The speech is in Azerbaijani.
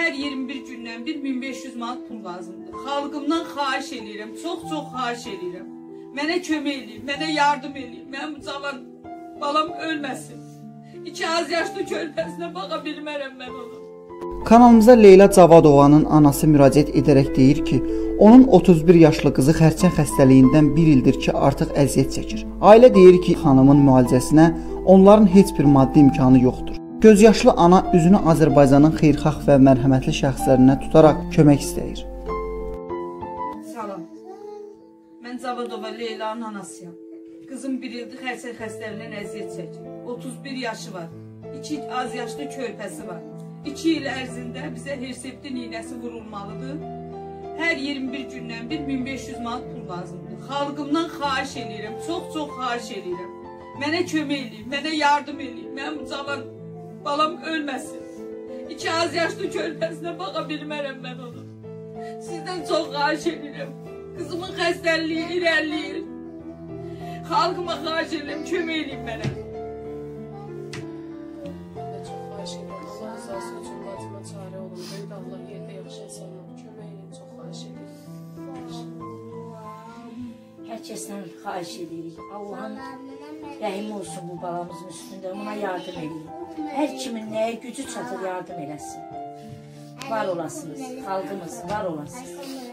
Hər 21 gündən 1500 manat pul lazımdır. Xalqımdan xahiş edirəm, çox xahiş edirəm. Mənə kömək edin, mənə yardım edin. Mənim bu cavan balam ölməsin. 2 az yaşlı körpəsinə baxa bilmərəm mən onu. Kanalımıza Leyla Cavadovanın anası müraciət edərək deyir ki, onun 31 yaşlı qızı xərçəng xəstəliyindən 1 ildir ki, artıq əziyyət çəkir. Ailə deyir ki, xanımın müalicəsinə onların heç bir maddi imkanı yoxdur. Gözyaşlı ana üzünü Azərbaycanın xeyirxah və mərhəmətli şəxslərinə tutaraq kömək istəyir. Salam. Mən Cavadova Leylanın anasıyam. Qızım 1 ildir xərçəng xəstəliyindən əziyyət çəkir. 31 yaşı var. 2 az yaşlı körpəsi var. 2 il ərzində bizə Herseptin iynəsi vurulmalıdır. Hər 21 gündən 1500 manat pul lazımdır. Xalqımdan xahiş edirəm, çox xahiş edirəm. Mənə kömək edin, mənə yardım edin. Mənim bu cavan balam ölməsin. 2 az yaşlı körpəsinə baxa bilmərəm mən onu. Sizdən çox xahiş edirəm. Qızımın xəstəliyi irəliləyir. Xalqıma xahiş edirəm, kömək edin mənə. Allah yerdə yaxşı insanlar kömək edin, çox xahiş edirik. Hər kəsdən xahiş edirik. Allahın rəhim olsun bu balamızın üstündə, ona yardım edin. Hər kimin nəyə gücü çatır yardım eləsin. Var olasınız, xalqımız var olasınız.